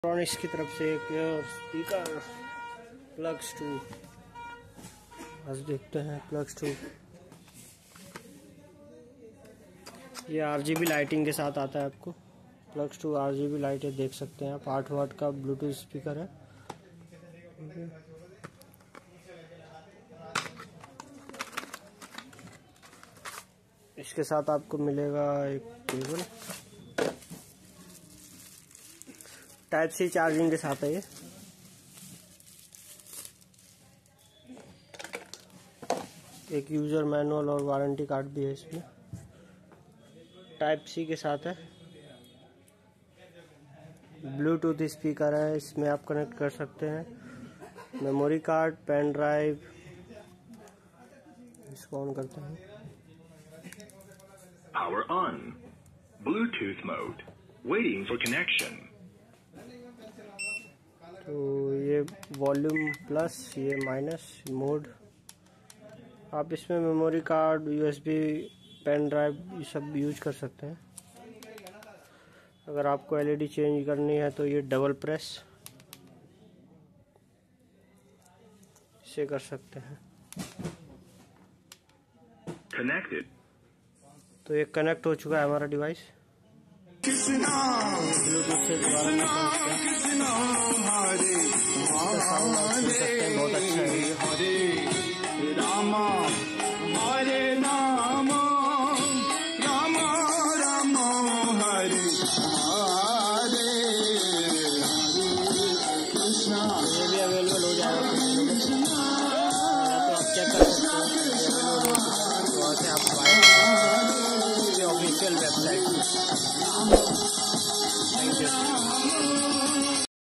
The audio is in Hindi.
इलेक्ट्रॉनिक्स की तरफ से एक स्पीकर प्लग्स टू, बस देखते हैं प्लग्स टू। ये आरजीबी लाइटिंग के साथ आता है आपको। प्लग्स टू आरजीबी लाइटें देख सकते हैं आप। 8 वाट का ब्लूटूथ स्पीकर है। इसके साथ आपको मिलेगा एक केबल, टाइप सी चार्जिंग के साथ है ये। एक यूजर मैनुअल और वारंटी कार्ड भी है इसमें। टाइप सी के साथ है। ब्लूटूथ स्पीकर है, इसमें आप कनेक्ट कर सकते हैं मेमोरी कार्ड, पेन ड्राइव। इसको ऑन करते हैं। Power on. Bluetooth mode. Waiting for connection. तो ये वॉल्यूम प्लस, ये माइनस मोड। आप इसमें memory card, USB, pen drive ये सब यूज कर सकते हैं। अगर आपको एलईडी चेंज करनी है तो ये डबल प्रेस से कर सकते हैं। Connected. तो ये कनेक्ट हो चुका है हमारा डिवाइस। ब्लूटूथ से दोबारा में साउंड आप सुन सकते हैं, बहुत अच्छा है ये। हरे रामा हरे रामा रामा रामा हरे हरे कृष्णा। ये भी अवेलेबल हो जाएगा कुछ दिनों में, तो आप चेक कर सकते हैं। वहाँ से आप ऑफिशियल वेबसाइट। Thank you.